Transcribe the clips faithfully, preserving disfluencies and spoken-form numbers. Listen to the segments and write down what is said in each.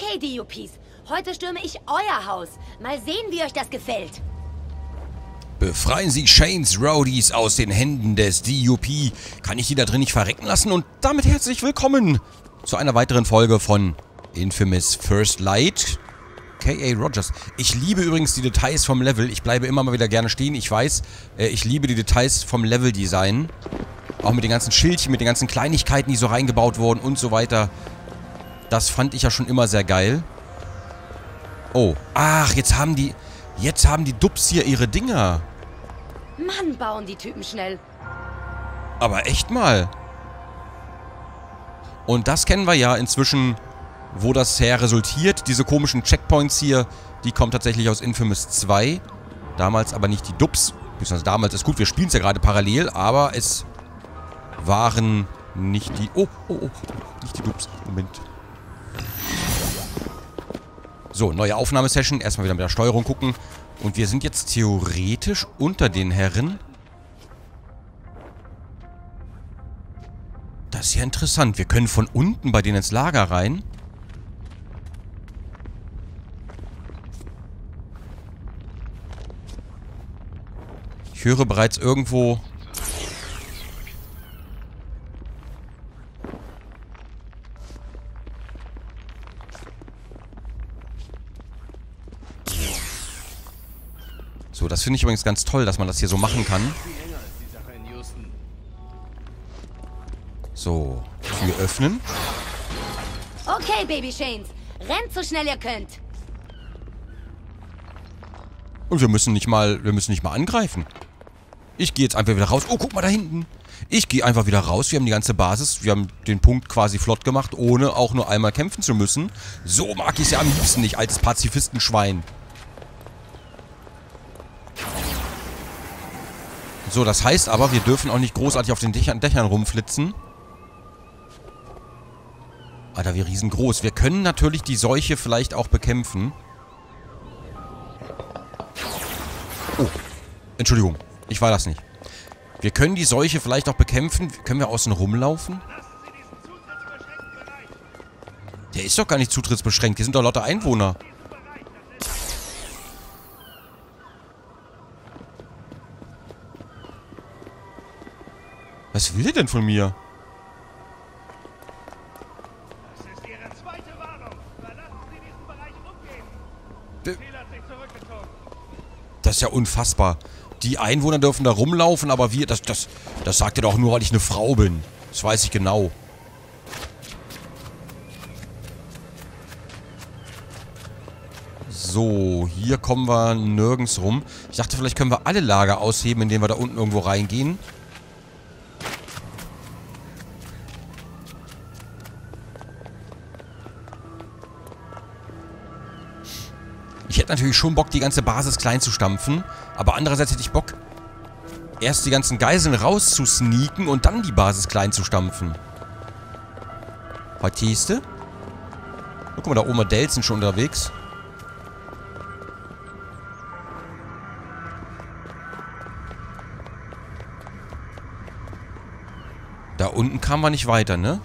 Okay, D U Ps. Heute stürme ich euer Haus. Mal sehen, wie euch das gefällt. Befreien Sie Shanes Rowdies aus den Händen des D U P. Kann ich die da drin nicht verrecken lassen? Und damit herzlich willkommen zu einer weiteren Folge von Infamous First Light. K A Rogers. Ich liebe übrigens die Details vom Level. Ich bleibe immer mal wieder gerne stehen. Ich weiß, äh, ich liebe die Details vom Leveldesign. Auch mit den ganzen Schildchen, mit den ganzen Kleinigkeiten, die so reingebaut wurden und so weiter. Das fand ich ja schon immer sehr geil. Oh, ach, jetzt haben die... Jetzt haben die Dubs hier ihre Dinger. Mann, bauen die Typen schnell. Aber echt mal. Und das kennen wir ja inzwischen, wo das her resultiert. Diese komischen Checkpoints hier, die kommen tatsächlich aus Infamous zwei. Damals aber nicht die Dubs. Beziehungsweise damals ist gut, wir spielen es ja gerade parallel, aber es waren nicht die... Oh, oh, oh, nicht die Dubs. Moment. So, neue Aufnahmesession. Erstmal wieder mit der Steuerung gucken. Und wir sind jetzt theoretisch unter den Herren. Das ist ja interessant. Wir können von unten bei denen ins Lager rein. Ich höre bereits irgendwo... So, das finde ich übrigens ganz toll, dass man das hier so machen kann. So, Tür öffnen. Okay, Baby Shanes. Rennt so schnell ihr könnt. Und wir müssen nicht mal, wir müssen nicht mal angreifen. Ich gehe jetzt einfach wieder raus. Oh, guck mal da hinten. Ich gehe einfach wieder raus. Wir haben die ganze Basis. Wir haben den Punkt quasi flott gemacht, ohne auch nur einmal kämpfen zu müssen. So mag ich es ja am liebsten nicht, als Pazifistenschwein. So, das heißt aber, wir dürfen auch nicht großartig auf den Dächern, Dächern rumflitzen. Alter, wie riesengroß. Wir können natürlich die Seuche vielleicht auch bekämpfen. Oh, Entschuldigung. Ich war das nicht. Wir können die Seuche vielleicht auch bekämpfen. Können wir außen rumlaufen? Der ist doch gar nicht zutrittsbeschränkt. Hier sind doch lauter Einwohner. Was will der denn von mir? Das ist Ihre zweite Warnung. Verlassen Sie diesen Bereich umgehend. Ziel hat sich zurückgezogen. Das ist ja unfassbar. Die Einwohner dürfen da rumlaufen, aber wir... Das, das, das sagt er doch nur, weil ich eine Frau bin. Das weiß ich genau. So, hier kommen wir nirgends rum. Ich dachte, vielleicht können wir alle Lager ausheben, indem wir da unten irgendwo reingehen. Ich hätte natürlich schon Bock, die ganze Basis klein zu stampfen. Aber andererseits hätte ich Bock, erst die ganzen Geiseln rauszusneaken und dann die Basis klein zu stampfen. Verstehst du? Guck mal, da Oma Delzen schon unterwegs. Da unten kamen wir nicht weiter, ne?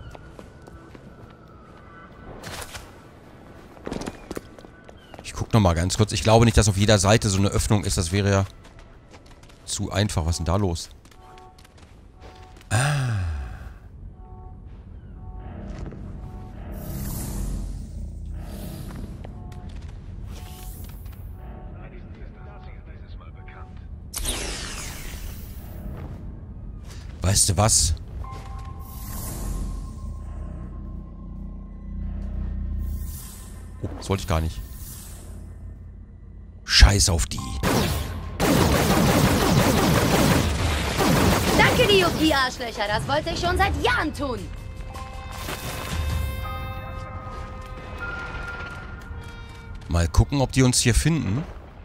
Guck noch mal ganz kurz. Ich glaube nicht, dass auf jeder Seite so eine Öffnung ist. Das wäre ja zu einfach. Was ist denn da los? Ah. Weißt du was? Oh, das wollte ich gar nicht. Scheiß auf die. Danke, D U P-Arschlöcher. Das wollte ich schon seit Jahren tun. Mal gucken, ob die uns hier finden.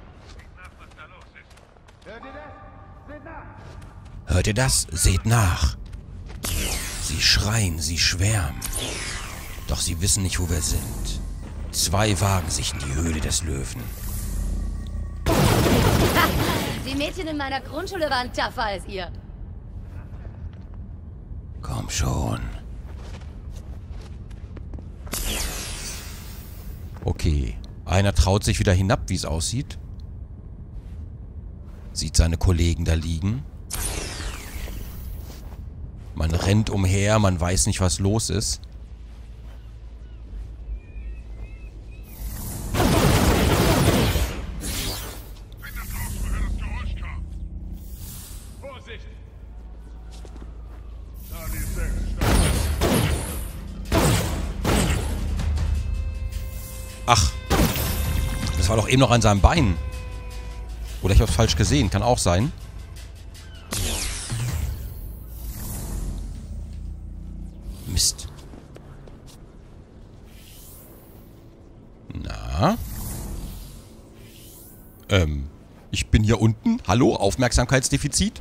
Hört ihr das? Seht nach. Sie schreien, sie schwärmen. Doch sie wissen nicht, wo wir sind. Zwei wagen sich in die Höhle des Löwen. Die Mädchen in meiner Grundschule waren tougher als ihr. Komm schon. Okay. Einer traut sich wieder hinab, wie es aussieht. Sieht seine Kollegen da liegen. Man rennt umher, man weiß nicht, was los ist. Vorsicht! Charlie sechs, Ach. Das war doch eben noch an seinem Bein. Oder ich hab's falsch gesehen. Kann auch sein. Mist. Na? Ähm, ich bin hier unten. Hallo? Aufmerksamkeitsdefizit?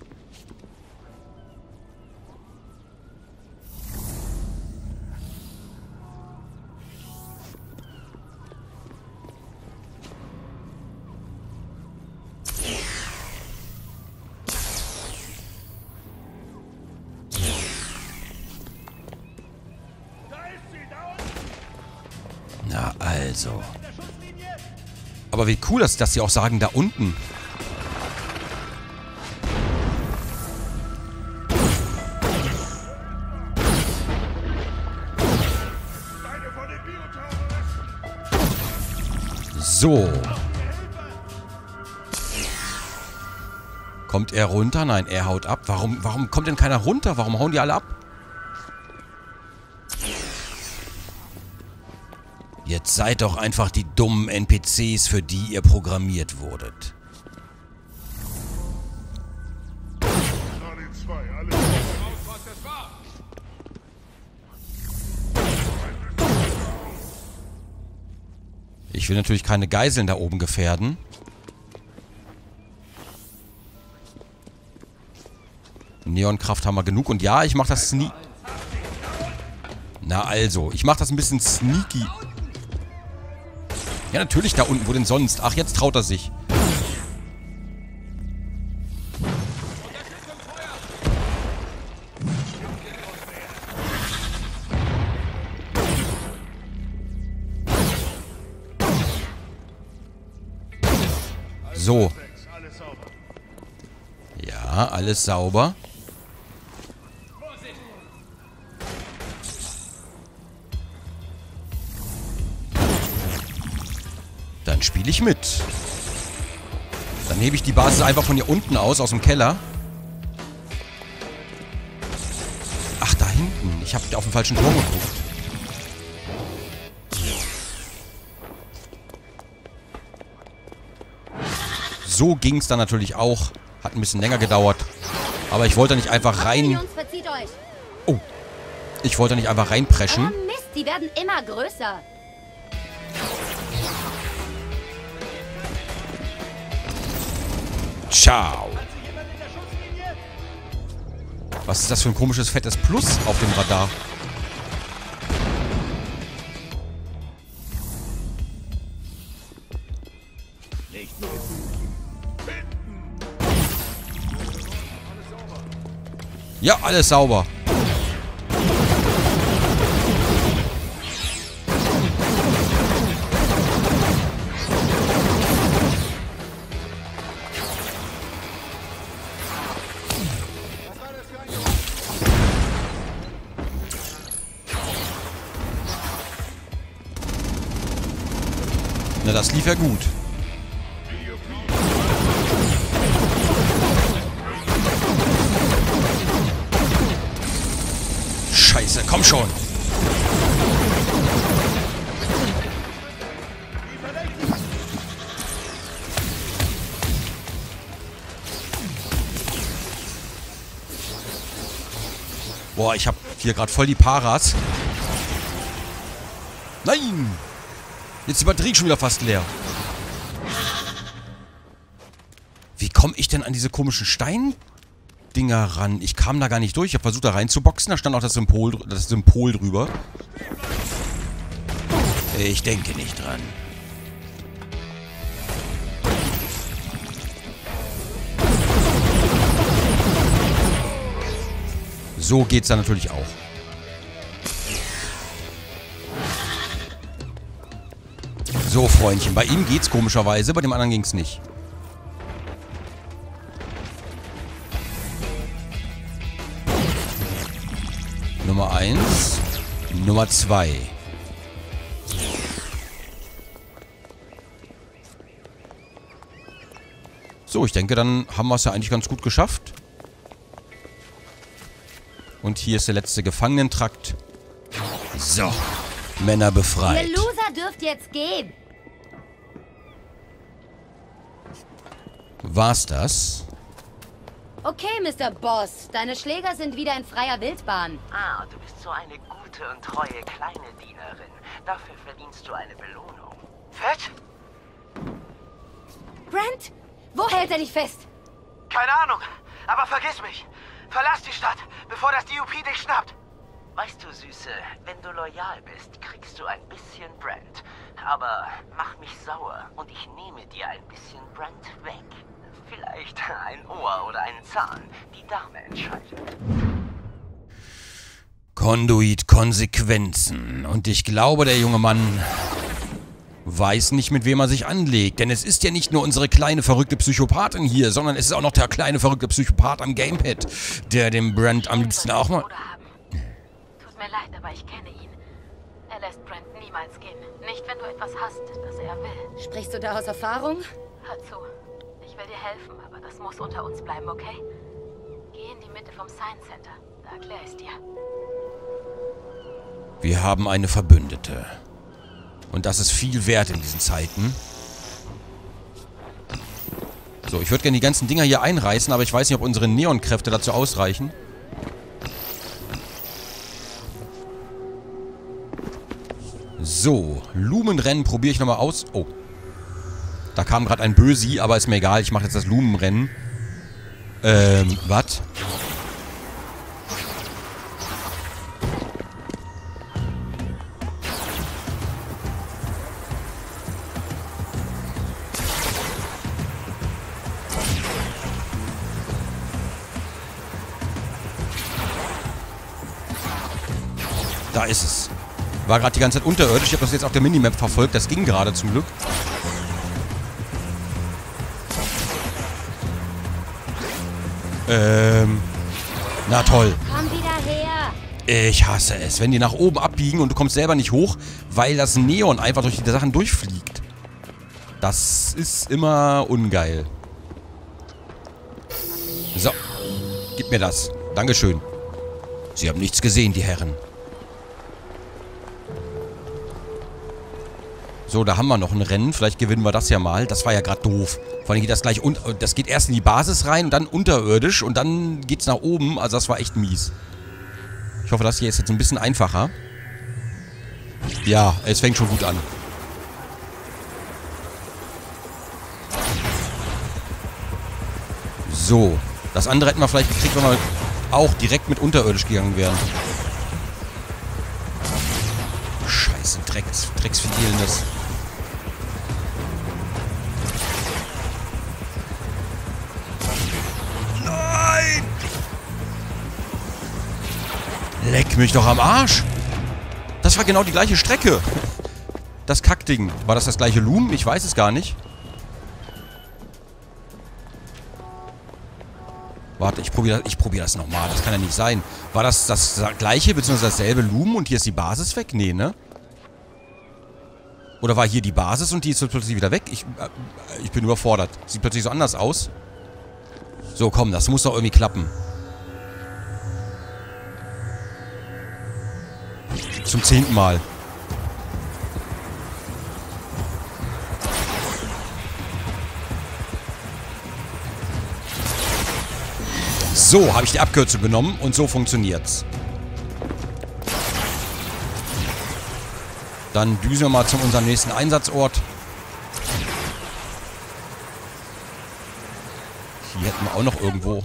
Na also. Aber wie cool ist, dass sie auch sagen, da unten. So. Kommt er runter? Nein, er haut ab. Warum, warum kommt denn keiner runter? Warum hauen die alle ab? Jetzt seid doch einfach die dummen N P Cs, für die ihr programmiert wurdet. Charlie zwei, alles raus, was das war! Ich will natürlich keine Geiseln da oben gefährden. Neonkraft haben wir genug. Und ja, ich mach das sneak... Na also, ich mach das ein bisschen sneaky. Ja, natürlich da unten. Wo denn sonst? Ach, jetzt traut er sich. So. Ja, alles sauber. Dann spiele ich mit. Dann hebe ich die Basis einfach von hier unten aus, aus dem Keller. Ach, da hinten. Ich habe auf den falschen Turm geguckt. So ging es dann natürlich auch. Hat ein bisschen länger gedauert. Aber ich wollte nicht einfach rein... Jungs, verzieht euch. Oh. Ich wollte nicht einfach reinpreschen. Oh Mist, die werden immer größer. Ciao. Was ist das für ein komisches, fettes Plus auf dem Radar? Ja, alles sauber. Na, das lief ja gut. Scheiße, komm schon. Boah, ich hab hier gerade voll die Paras. Nein! Jetzt ist die Batterie schon wieder fast leer. Wie komme ich denn an diese komischen Steindinger ran? Ich kam da gar nicht durch. Ich habe versucht, da reinzuboxen. Da stand auch das Symbol, das Symbol drüber. Ich denke nicht dran. So geht's dann natürlich auch. So, Freundchen. Bei ihm geht's komischerweise, bei dem anderen ging's nicht. Nummer eins. Nummer zwei. So, ich denke, dann haben wir es ja eigentlich ganz gut geschafft. Und hier ist der letzte Gefangenentrakt. So, Männer befreit. Ihr Loser dürft jetzt gehen. War's das? Okay, Mister Boss. Deine Schläger sind wieder in freier Wildbahn. Ah, du bist so eine gute und treue kleine Dienerin. Dafür verdienst du eine Belohnung. Fett? Brent? Wo hält er dich fest? Keine Ahnung, aber vergiss mich. Verlass die Stadt, bevor das D U P dich schnappt. Weißt du, Süße, wenn du loyal bist, kriegst du ein bisschen Brent. Aber mach mich sauer und ich nehme dir ein bisschen Brent weg. Vielleicht ein Ohr oder einen Zahn. Die Dame entscheidet. Konduit Konsequenzen. Und ich glaube, der junge Mann weiß nicht, mit wem er sich anlegt. Denn es ist ja nicht nur unsere kleine, verrückte Psychopathin hier, sondern es ist auch noch der kleine, verrückte Psychopath am Gamepad, der dem Brent am liebsten auch mal... Tut mir leid, aber ich kenne ihn. Er lässt Brent niemals gehen. Nicht, wenn du etwas hast, das er will. Sprichst du da aus Erfahrung? Hör zu. Ich will dir helfen, aber das muss unter uns bleiben, okay? Geh in die Mitte vom Science Center. Da erkläre ich's dir. Wir haben eine Verbündete. Und das ist viel wert in diesen Zeiten. So, ich würde gerne die ganzen Dinger hier einreißen, aber ich weiß nicht, ob unsere Neonkräfte dazu ausreichen. So, Lumenrennen probiere ich nochmal aus. Oh. Da kam gerade ein Bösi, aber ist mir egal. Ich mache jetzt das Lumenrennen. Ähm, was? Da ist es. War gerade die ganze Zeit unterirdisch. Ich habe das jetzt auf der Minimap verfolgt. Das ging gerade zum Glück. Ähm. Na toll. Komm wieder her. Ich hasse es, wenn die nach oben abbiegen und du kommst selber nicht hoch, weil das Neon einfach durch die Sachen durchfliegt. Das ist immer ungeil. So. Gib mir das. Dankeschön. Sie haben nichts gesehen, die Herren. So, da haben wir noch ein Rennen. Vielleicht gewinnen wir das ja mal. Das war ja gerade doof. Vor allem geht das gleich... Das geht erst in die Basis rein und dann unterirdisch. Und dann geht's nach oben. Also das war echt mies. Ich hoffe, das hier ist jetzt ein bisschen einfacher. Ja, es fängt schon gut an. So. Das andere hätten wir vielleicht gekriegt, wenn wir auch direkt mit unterirdisch gegangen wären. Scheiße, Drecks, Drecksfidelendes. Nein! Leck mich doch am Arsch! Das war genau die gleiche Strecke. Das Kackding. War das das gleiche Lumen? Ich weiß es gar nicht. Warte, ich probiere ich probier das nochmal. Das kann ja nicht sein. War das das gleiche, beziehungsweise dasselbe Lumen und hier ist die Basis weg? Nee, ne? Oder war hier die Basis und die ist plötzlich wieder weg? Ich, äh, ich bin überfordert. Sieht plötzlich so anders aus. So, komm, das muss doch irgendwie klappen. Zum zehnten Mal. So, habe ich die Abkürzung genommen und so funktioniert's. Dann düsen wir mal zu unserem nächsten Einsatzort. Hier hätten wir auch noch irgendwo.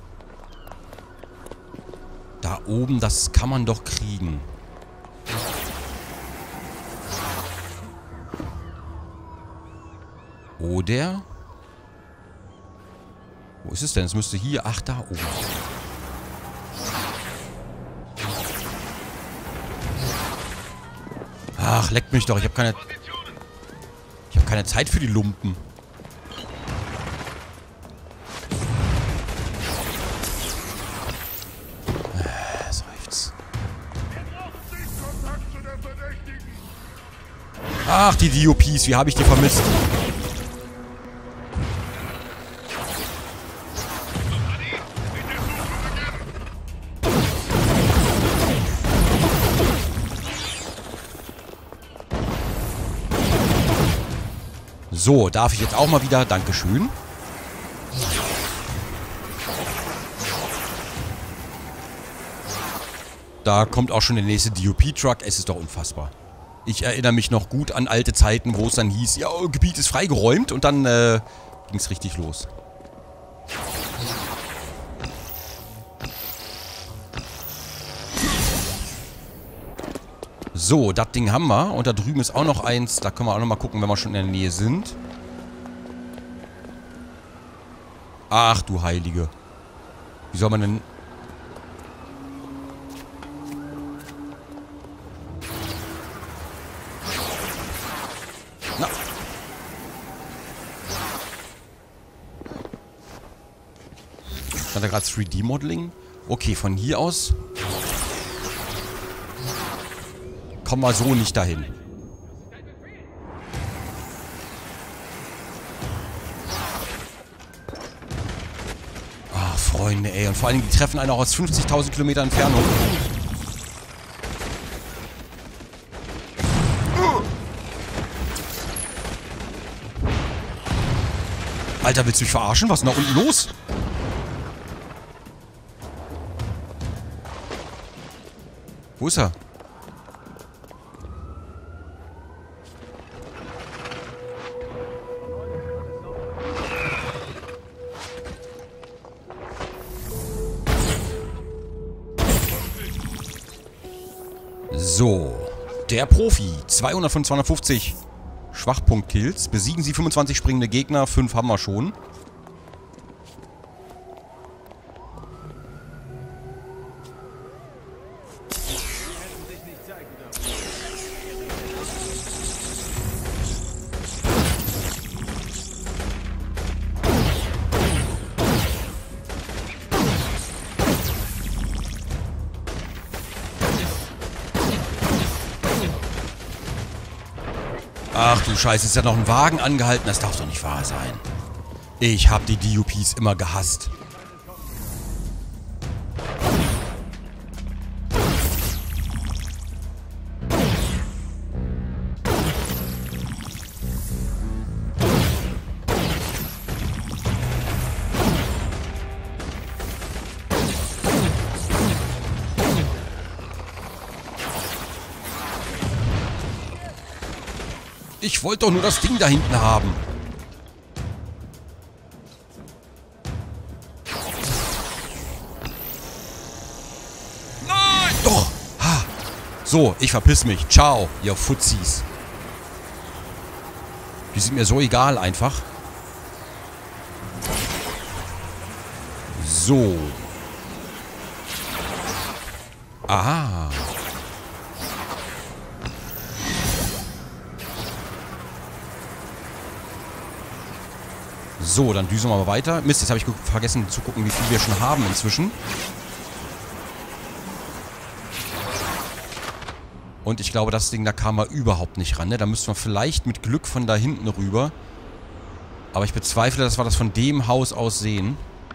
Da oben, das kann man doch kriegen. Oder? Wo ist es denn? Es müsste hier... Ach, da oben. Ach, leckt mich doch. Ich habe keine... keine Zeit für die Lumpen. Äh, seufz. Ach, die D U Ps, wie habe ich die vermisst? So, darf ich jetzt auch mal wieder? Dankeschön. Da kommt auch schon der nächste D U P-Truck. Es ist doch unfassbar. Ich erinnere mich noch gut an alte Zeiten, wo es dann hieß, ja, Gebiet ist freigeräumt und dann äh, ging es richtig los. So, das Ding haben wir. Und da drüben ist auch noch eins. Da können wir auch noch mal gucken, wenn wir schon in der Nähe sind. Ach, du Heilige. Wie soll man denn... Na. Stand da gerade drei D-Modeling? Okay, von hier aus... Kommen wir so nicht dahin. Ach, Freunde, ey. Und vor allem, die treffen einen auch aus fünfzigtausend Kilometer Entfernung. Alter, willst du mich verarschen? Was ist denn da unten los? Wo ist er? So, der Profi. zweihundert von zweihundertfünfzig Schwachpunkt-Kills. Besiegen Sie fünfundzwanzig springende Gegner. fünf haben wir schon. Ach du Scheiße, ist ja noch ein Wagen angehalten. Das darf doch nicht wahr sein. Ich hab die D U Ps immer gehasst. Ich wollte doch nur das Ding da hinten haben. Nein! Doch! Ha! So, ich verpiss mich. Ciao, ihr Fuzzis. Die sind mir so egal einfach. So. Aha. So, dann düsen wir mal weiter. Mist, jetzt habe ich vergessen zu gucken, wie viel wir schon haben inzwischen. Und ich glaube, das Ding, da kam er überhaupt nicht ran. Ne? Da müssten wir vielleicht mit Glück von da hinten rüber. Aber ich bezweifle, dass wir das von dem Haus aus sehen.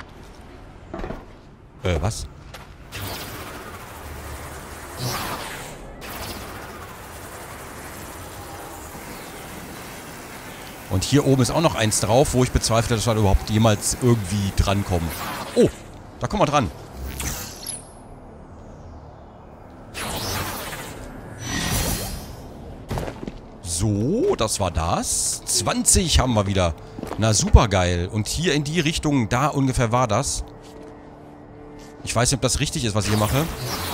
Äh, was? Und hier oben ist auch noch eins drauf, wo ich bezweifle, dass wir da überhaupt jemals irgendwie drankommen. Oh, da kommen wir dran. So, das war das. zwanzig haben wir wieder. Na, super geil. Und hier in die Richtung, da ungefähr war das. Ich weiß nicht, ob das richtig ist, was ich hier mache.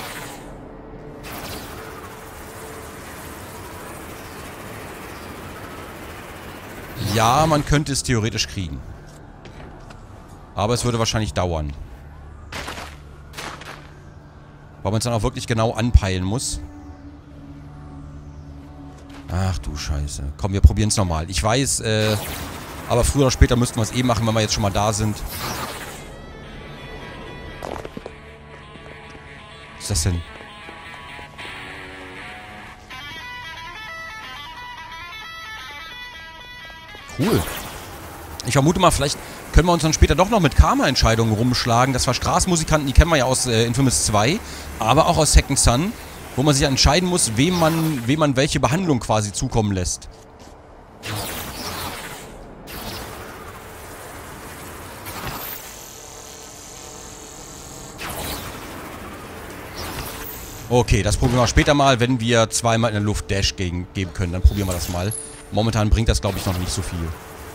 Ja, man könnte es theoretisch kriegen. Aber es würde wahrscheinlich dauern. Weil man es dann auch wirklich genau anpeilen muss. Ach du Scheiße. Komm, wir probieren es nochmal. Ich weiß, äh... aber früher oder später müssten wir es eh machen, wenn wir jetzt schon mal da sind. Was ist das denn? Cool. Ich vermute mal, vielleicht können wir uns dann später doch noch mit Karma-Entscheidungen rumschlagen. Das war Straßenmusikanten, die kennen wir ja aus äh, Infamous zwei, aber auch aus Second Son, wo man sich ja entscheiden muss, wem man, wem man welche Behandlung quasi zukommen lässt. Okay, das probieren wir später mal, wenn wir zweimal in der Luft Dash gegen, geben können. Dann probieren wir das mal. Momentan bringt das, glaube ich, noch nicht so viel.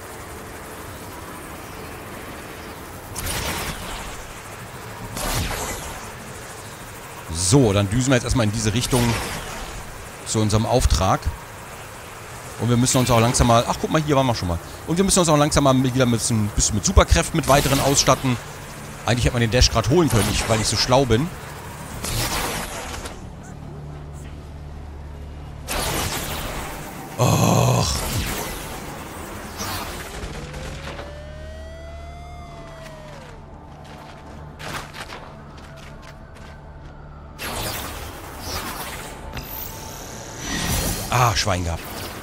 So, dann düsen wir jetzt erstmal in diese Richtung zu unserem Auftrag. Und wir müssen uns auch langsam mal... Ach, guck mal, hier waren wir schon mal. Und wir müssen uns auch langsam mal wieder ein bisschen, bisschen mit Superkräften mit weiteren ausstatten. Eigentlich hätte man den Dash gerade holen können, ich, weil ich so schlau bin. Och. Ah, Schwein gehabt.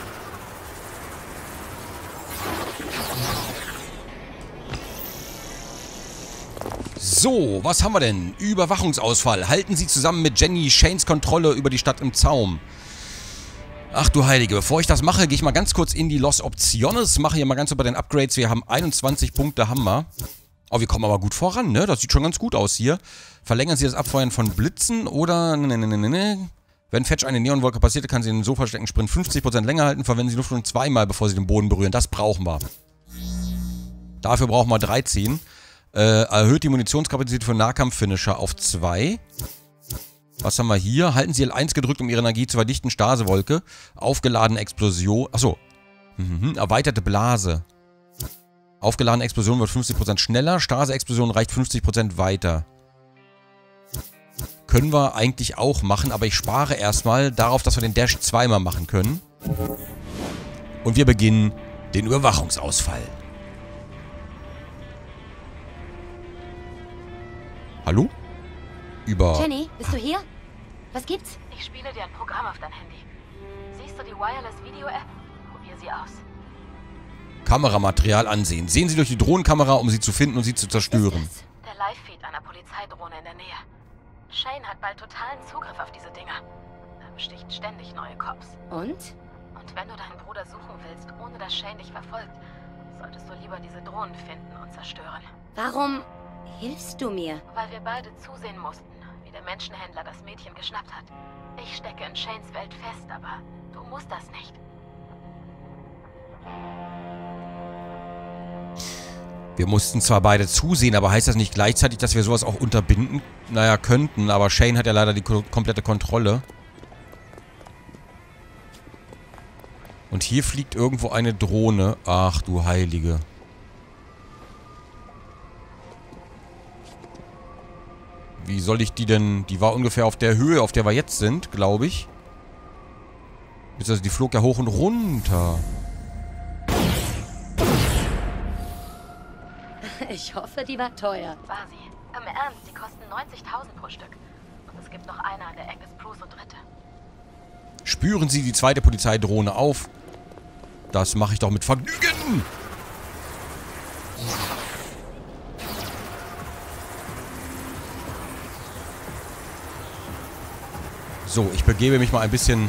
So, was haben wir denn? Überwachungsausfall. Halten Sie zusammen mit Jenny Shanes Kontrolle über die Stadt im Zaum. Ach du Heilige, bevor ich das mache, gehe ich mal ganz kurz in die Los Opciones, mache hier mal ganz über den Upgrades. Wir haben einundzwanzig Punkte, haben wir. Oh, wir kommen aber gut voran, ne? Das sieht schon ganz gut aus hier. Verlängern Sie das Abfeuern von Blitzen oder... Ne, ne, ne, ne, ne. Wenn Fetch eine Neonwolke passiert, kann sie den so versteckten Sprint fünfzig Prozent länger halten. Verwenden Sie Luft nur zweimal, bevor Sie den Boden berühren. Das brauchen wir. Dafür brauchen wir dreizehn. Äh, erhöht die Munitionskapazität für Nahkampf-Finisher auf zwei. Was haben wir hier? Halten Sie L eins gedrückt, um Ihre Energie zu verdichten. Stasewolke. Aufgeladene Explosion. Achso. Mhm. Erweiterte Blase. Aufgeladene Explosion wird fünfzig Prozent schneller. Stase-Explosion reicht fünfzig Prozent weiter. Können wir eigentlich auch machen, aber ich spare erstmal darauf, dass wir den Dash zweimal machen können. Und wir beginnen den Überwachungsausfall. Hallo? Über... Jenny, bist du hier? Was gibt's? Ich spiele dir ein Programm auf dein Handy. Siehst du die Wireless Video App? Probier sie aus. Kameramaterial ansehen. Sehen Sie durch die Drohnenkamera, um sie zu finden und sie zu zerstören. Der Live-Feed einer Polizeidrohne in der Nähe. Shane hat bald totalen Zugriff auf diese Dinger. Er besticht ständig neue Cops. Und? Und wenn du deinen Bruder suchen willst, ohne dass Shane dich verfolgt, solltest du lieber diese Drohnen finden und zerstören. Warum hilfst du mir? Weil wir beide zusehen mussten, wie der Menschenhändler das Mädchen geschnappt hat. Ich stecke in Shanes Welt fest, aber du musst das nicht. Wir mussten zwar beide zusehen, aber heißt das nicht gleichzeitig, dass wir sowas auch unterbinden? Naja, könnten, aber Shane hat ja leider die ko- komplette Kontrolle. Und hier fliegt irgendwo eine Drohne. Ach du Heilige. Wie soll ich die denn... Die war ungefähr auf der Höhe, auf der wir jetzt sind, glaube ich. Also die flog ja hoch und runter. Ich hoffe, die war teuer. War sie. Im Ernst, die kosten neunzigtausend pro Stück. Und es gibt noch eine an der Ecke des Bruce und Dritte. Spüren Sie die zweite Polizeidrohne auf. Das mache ich doch mit Vergnügen. So, ich begebe mich mal ein bisschen...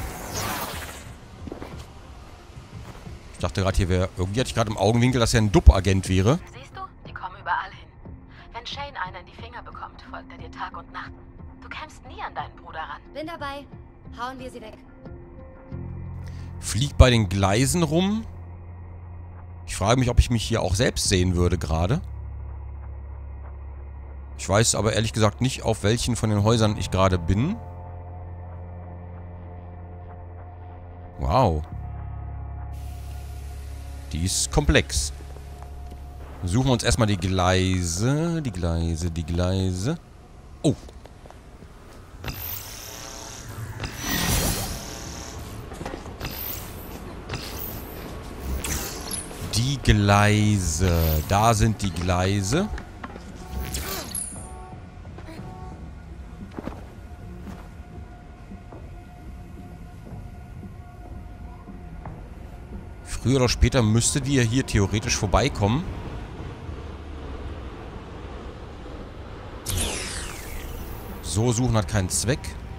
Ich dachte gerade, hier wäre... Irgendwie hatte ich gerade im Augenwinkel, dass er ein Dupp-Agent wäre. Siehst du? Die kommen überall hin. Wenn Shane einen in die Finger bekommt, folgt er dir Tag und Nacht. Du kämpfst nie an deinen Bruder ran. Bin dabei. Hauen wir sie weg. Fliegt bei den Gleisen rum. Ich frage mich, ob ich mich hier auch selbst sehen würde gerade. Ich weiß aber ehrlich gesagt nicht, auf welchen von den Häusern ich gerade bin. Wow. Die ist komplex. Suchen wir uns erstmal die Gleise. Die Gleise, die Gleise. Oh. Die Gleise. Da sind die Gleise. Früher oder später müsstet ihr hier theoretisch vorbeikommen. So suchen hat keinen Zweck.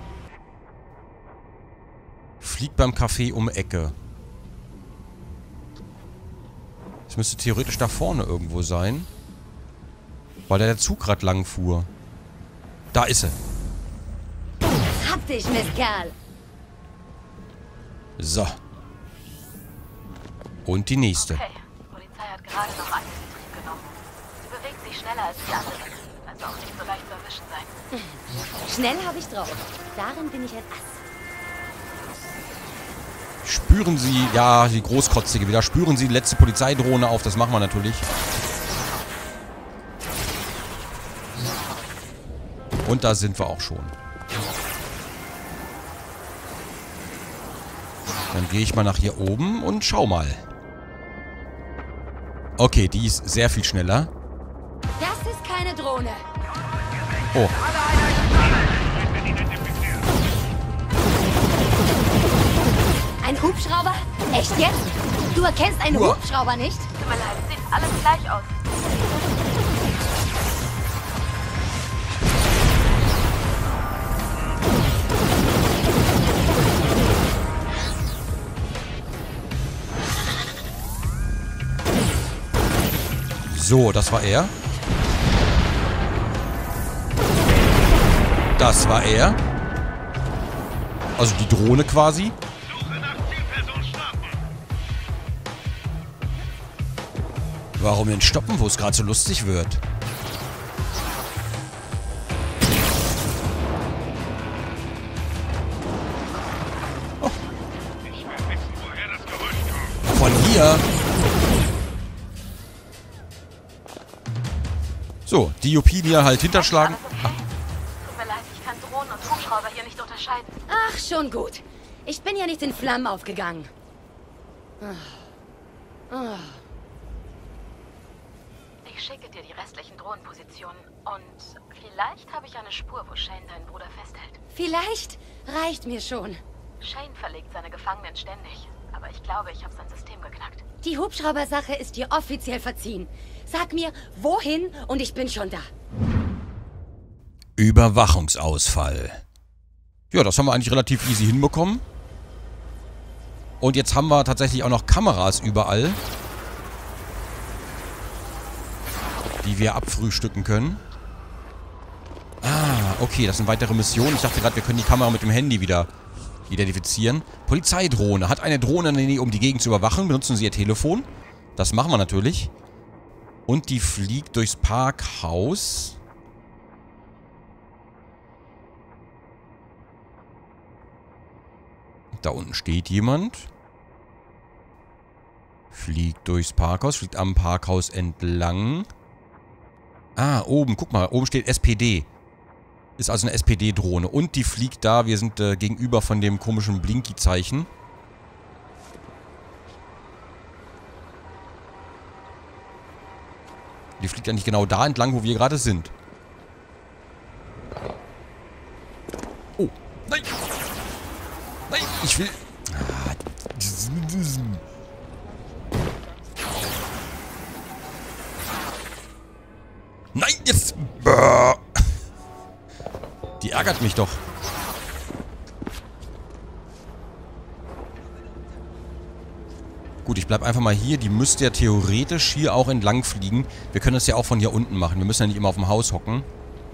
Fliegt beim Café um Ecke. Das müsste theoretisch da vorne irgendwo sein. Weil da der Zug gerade lang fuhr. Da ist er. Hab dich, Mistkerl. So. Und die nächste. Okay, die Polizei hat gerade noch einen Betrieb genommen. Sie bewegt sich schneller als die anderen. Also auch nicht so leicht zu erwischen sein. Schnell habe ich drauf. Darin bin ich ein Ass. Spüren Sie, ja, die Großkotzige wieder. Spüren Sie die letzte Polizeidrohne auf. Das machen wir natürlich. Und da sind wir auch schon. Dann gehe ich mal nach hier oben und schau mal. Okay, die ist sehr viel schneller. Das ist keine Drohne. Oh. Ein Hubschrauber? Echt jetzt? Du erkennst einen Uah. Hubschrauber nicht? Tut mir leid, sieht alles gleich aus. So, das war er. Das war er. Also die Drohne quasi. Suche nach Zielperson starten. Warum denn stoppen, wo es gerade so lustig wird? Oh. Ich will wissen, woher das Geräusch kommt. Von hier. So, die U P mir halt hinterschlagen. Alles okay? Tut mir leid, ich kann Drohnen und Hubschrauber hier nicht unterscheiden. Ach, schon gut. Ich bin ja nicht in Flammen aufgegangen. Ich schicke dir die restlichen Drohnenpositionen und vielleicht habe ich eine Spur, wo Shane deinen Bruder festhält. Vielleicht reicht mir schon. Shane verlegt seine Gefangenen ständig, aber ich glaube, ich habe sein System geknackt. Die Hubschrauber-Sache ist dir offiziell verziehen. Sag mir, wohin und ich bin schon da. Überwachungsausfall. Ja, das haben wir eigentlich relativ easy hinbekommen. Und jetzt haben wir tatsächlich auch noch Kameras überall, die wir abfrühstücken können. Ah, okay, das sind weitere Missionen. Ich dachte gerade, wir können die Kamera mit dem Handy wieder identifizieren. Polizeidrohne. Hat eine Drohne in der Nähe, um die Gegend zu überwachen. Benutzen Sie Ihr Telefon. Das machen wir natürlich. Und die fliegt durchs Parkhaus. Da unten steht jemand. Fliegt durchs Parkhaus. Fliegt am Parkhaus entlang. Ah, oben. Guck mal. Oben steht S P D. Ist also eine S P D-Drohne. Und die fliegt da. Wir sind äh, gegenüber von dem komischen Blinky-Zeichen. Die fliegt ja nicht genau da entlang, wo wir gerade sind. Oh. Nein. Nein, ich will... Ah. Nein, jetzt... Die ärgert mich doch. Gut, ich bleib einfach mal hier. Die müsste ja theoretisch hier auch entlang fliegen. Wir können das ja auch von hier unten machen. Wir müssen ja nicht immer auf dem Haus hocken.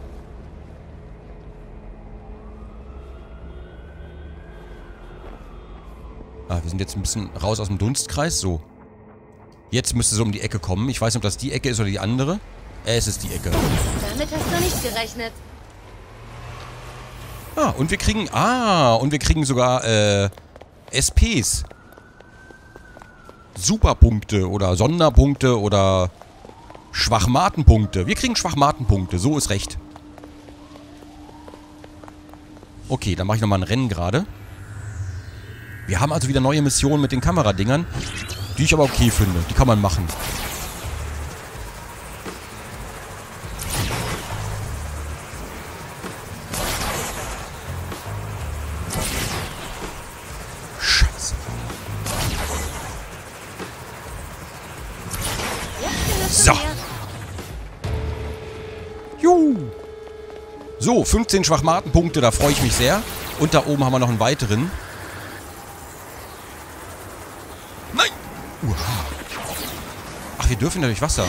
Ah, wir sind jetzt ein bisschen raus aus dem Dunstkreis. So. Jetzt müsste sie um die Ecke kommen. Ich weiß nicht, ob das die Ecke ist oder die andere. Äh, es ist die Ecke. Damit hast du nicht gerechnet. Ah, und wir kriegen... Ah, und wir kriegen sogar, äh, S Ps. Superpunkte oder Sonderpunkte oder Schwachmatenpunkte. Wir kriegen Schwachmatenpunkte, so ist recht. Okay, dann mache ich nochmal ein Rennen gerade. Wir haben also wieder neue Missionen mit den Kameradingern. Die ich aber okay finde. Die kann man machen. Scheiße. So. Juhu. So, fünfzehn Schwachmatenpunkte, da freue ich mich sehr. Und da oben haben wir noch einen weiteren. Nein! Uha. Ach, wir dürfen ja durch Wasser.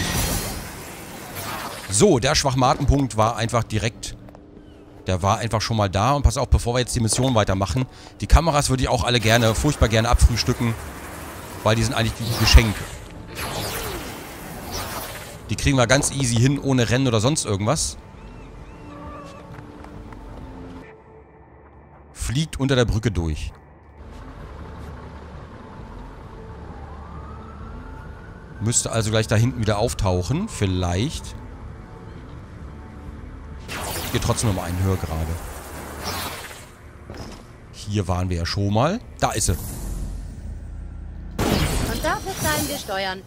So, der Schwachmatenpunkt war einfach direkt... Der war einfach schon mal da. Und pass auf, bevor wir jetzt die Mission weitermachen. Die Kameras würde ich auch alle gerne, furchtbar gerne abfrühstücken. Weil die sind eigentlich ein Geschenk. Die kriegen wir ganz easy hin, ohne Rennen oder sonst irgendwas. Fliegt unter der Brücke durch. Müsste also gleich da hinten wieder auftauchen. Vielleicht. Ich gehe trotzdem noch mal einen höher gerade. Hier waren wir ja schon mal. Da ist sie. Und dafür zahlen wir Steuern.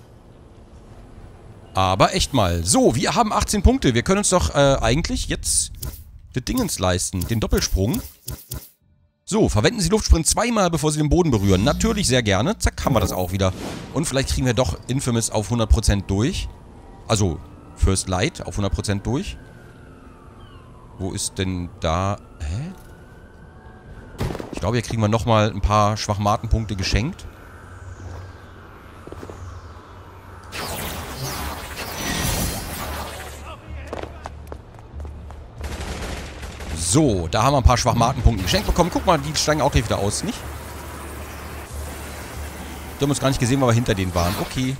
Aber echt mal. So, wir haben achtzehn Punkte. Wir können uns doch äh, eigentlich jetzt das Dingens leisten. Den Doppelsprung. So, verwenden Sie Luftsprint zweimal, bevor Sie den Boden berühren. Natürlich sehr gerne. Zack, haben wir das auch wieder. Und vielleicht kriegen wir doch Infamous auf hundert Prozent durch. Also, First Light auf hundert Prozent durch. Wo ist denn da... Hä? Ich glaube, hier kriegen wir nochmal ein paar Schwachmatenpunkte geschenkt. So, da haben wir ein paar Schwachmatenpunkte geschenkt bekommen. Guck mal, die steigen auch gleich wieder aus, nicht? Die haben uns gar nicht gesehen, weil wir hinter denen waren. Okay.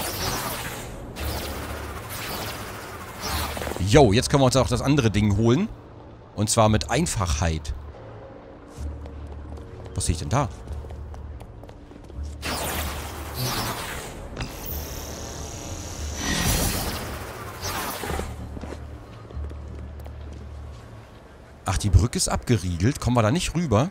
Jo, jetzt können wir uns auch das andere Ding holen. Und zwar mit Einfachheit. Was sehe ich denn da? Ach, die Brücke ist abgeriegelt. Kommen wir da nicht rüber?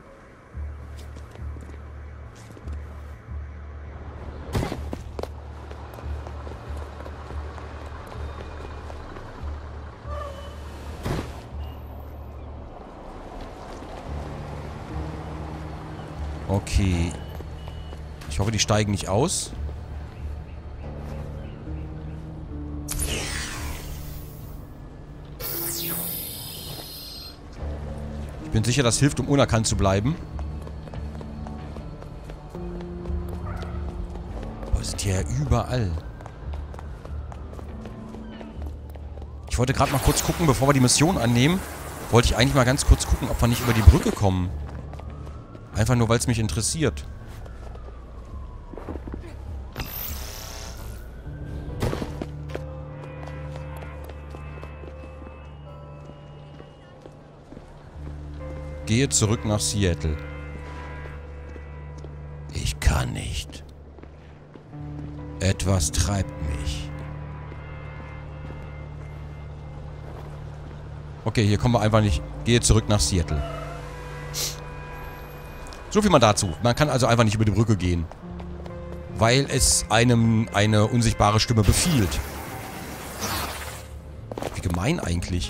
Okay. Ich hoffe, die steigen nicht aus. Ich bin sicher, das hilft, um unerkannt zu bleiben. Boah, sind die ja überall. Ich wollte gerade mal kurz gucken, bevor wir die Mission annehmen. Wollte ich eigentlich mal ganz kurz gucken, ob wir nicht über die Brücke kommen. Einfach nur, weil es mich interessiert. Gehe zurück nach Seattle. Ich kann nicht. Etwas treibt mich. Okay, hier kommen wir einfach nicht. Gehe zurück nach Seattle. So viel mal dazu. Man kann also einfach nicht über die Brücke gehen. Weil es einem eine unsichtbare Stimme befiehlt. Wie gemein eigentlich.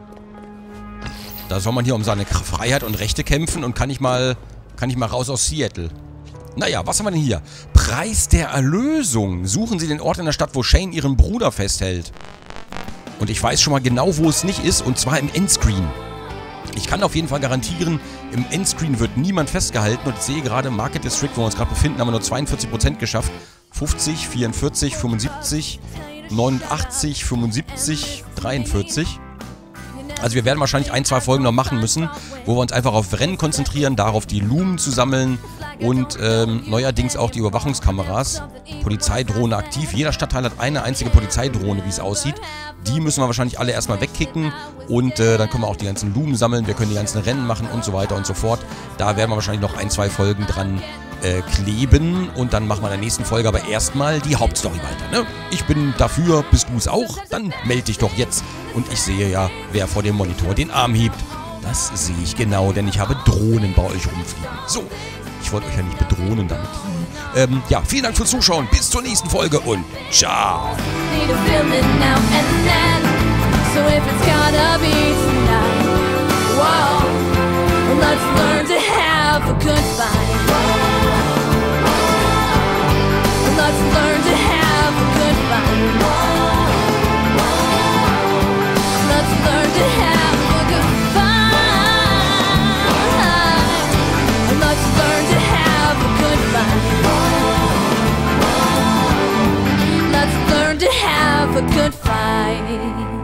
Da soll man hier um seine Freiheit und Rechte kämpfen und kann ich mal, kann ich mal raus aus Seattle. Naja, was haben wir denn hier? Preis der Erlösung. Suchen Sie den Ort in der Stadt, wo Shane ihren Bruder festhält. Und ich weiß schon mal genau, wo es nicht ist, und zwar im Endscreen. Ich kann auf jeden Fall garantieren, im Endscreen wird niemand festgehalten. Und ich sehe gerade, im Market District, wo wir uns gerade befinden, haben wir nur zweiundvierzig Prozent geschafft. fünfzig, vierundvierzig, fünfundsiebzig, neunundachtzig, fünfundsiebzig, dreiundvierzig. Also wir werden wahrscheinlich ein, zwei Folgen noch machen müssen, wo wir uns einfach auf Rennen konzentrieren, darauf die Lumen zu sammeln und ähm, neuerdings auch die Überwachungskameras. Polizeidrohne aktiv. Jeder Stadtteil hat eine einzige Polizeidrohne, wie es aussieht. Die müssen wir wahrscheinlich alle erstmal wegkicken und äh, dann können wir auch die ganzen Lumen sammeln, wir können die ganzen Rennen machen und so weiter und so fort. Da werden wir wahrscheinlich noch ein, zwei Folgen dran äh, kleben und dann machen wir in der nächsten Folge aber erstmal die Hauptstory weiter. Ne? Ich bin dafür, bist du es auch? Dann melde dich doch jetzt. Und ich sehe ja, wer vor dem Monitor den Arm hebt. Das sehe ich genau, denn ich habe Drohnen bei euch rumfliegen. So, Ich wollte euch ja nicht bedrohen damit. Ähm, ja, vielen Dank fürs Zuschauen. Bis zur nächsten Folge und ciao. Need a feeling now and then. So if it's gotta be tonight, whoa, let's learn to have a good fight. Let's learn to have a good fight. Let's learn to have a good fight. Let's learn to have a good fight. Let's learn to have a good fight.